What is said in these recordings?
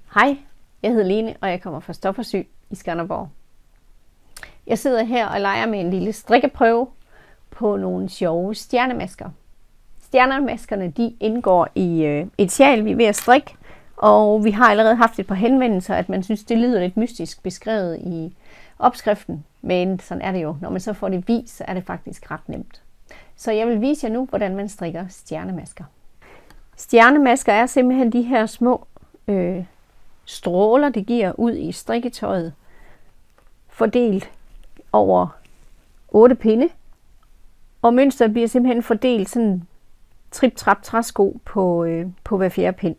Hej, jeg hedder Lene, og jeg kommer fra Stoffersyg i Skanderborg. Jeg sidder her og leger med en lille strikkeprøve på nogle sjove stjernemasker. Stjernemaskerne de indgår i et sjal, vi er ved at strikke, og vi har allerede haft et par henvendelser, at man synes, det lyder lidt mystisk beskrevet i opskriften. Men sådan er det jo. Når man så får det vist, så er det faktisk ret nemt. Så jeg vil vise jer nu, hvordan man strikker stjernemasker. Stjernemasker er simpelthen de her små stråler, det giver ud i strikketøjet, fordelt over 8 pinde. Og mønstret bliver simpelthen fordelt sådan trip-trap træsko på hver fjerde pind.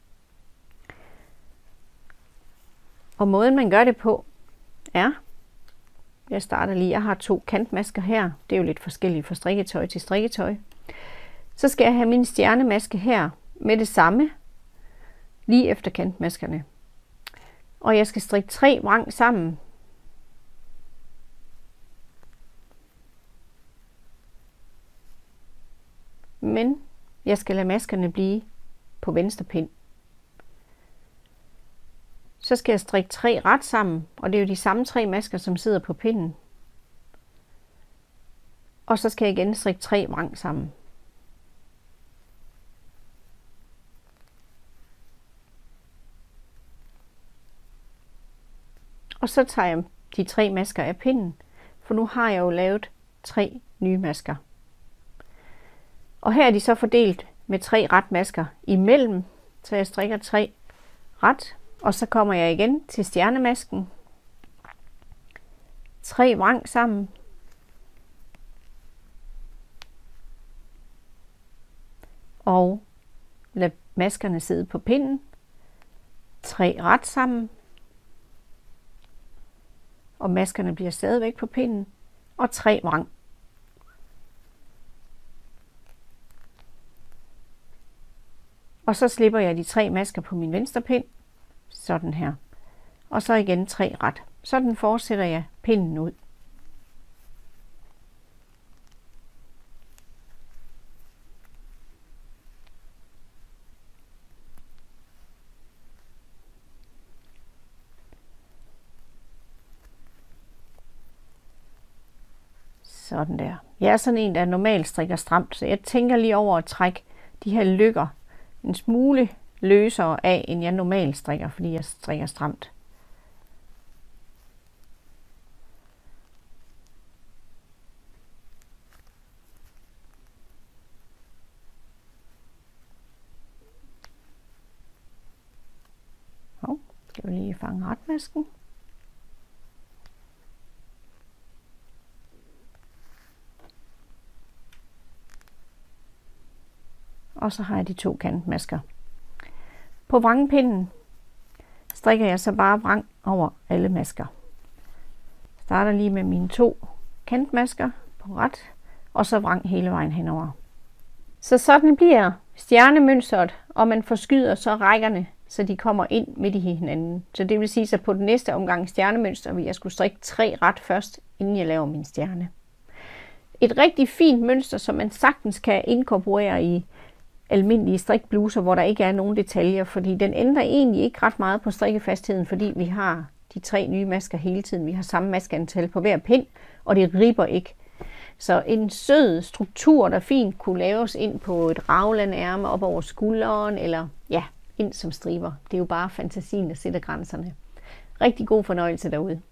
Og måden man gør det på er, jeg starter lige, jeg har 2 kantmasker her, det er jo lidt forskelligt fra strikketøj til strikketøj. Så skal jeg have min stjernemaske her med det samme, lige efter kantmaskerne. Og jeg skal strikke 3 vrang sammen. Men jeg skal lade maskerne blive på venstre pind. Så skal jeg strikke 3 ret sammen, og det er jo de samme 3 masker, som sidder på pinden. Og så skal jeg igen strikke 3 vrang sammen. Og så tager jeg de 3 masker af pinden, for nu har jeg jo lavet 3 nye masker. Og her er de så fordelt med 3 ret masker imellem, så jeg strikker 3 ret, og så kommer jeg igen til stjernemasken. 3 vrang sammen. Og lad maskerne sidde på pinden. 3 ret sammen. Og maskerne bliver stadigvæk på pinden. Og 3 vrang. Og så slipper jeg de 3 masker på min venstre pind. Sådan her. Og så igen 3 ret. Sådan fortsætter jeg pinden ud. Sådan der. Jeg er sådan en, der normalt strikker stramt, så jeg tænker lige over at trække de her lykker en smule løsere af, end jeg normalt strikker, fordi jeg strikker stramt. Og skal vi lige fange retmasken. Og så har jeg de 2 kantmasker. På vrangpinden strikker jeg så bare vrang over alle masker. Starter lige med mine 2 kantmasker på ret, og så vrang hele vejen henover. Så sådan bliver stjernemønstret, og man forskyder så rækkerne, så de kommer ind midt i hinanden. Så det vil sige, at på den næste omgang stjernemønster vil jeg skulle strikke 3 ret først, inden jeg laver min stjerne. Et rigtig fint mønster, som man sagtens kan inkorporere i almindelige strikbluser, hvor der ikke er nogen detaljer, fordi den ændrer egentlig ikke ret meget på strikkefastheden, fordi vi har de 3 nye masker hele tiden. Vi har samme maskeantal på hver pind, og det ribber ikke. Så en sød struktur, der fint kunne laves ind på et raglanærme op over skulderen, eller ja, ind som striber. Det er jo bare fantasien, der sætter grænserne. Rigtig god fornøjelse derude.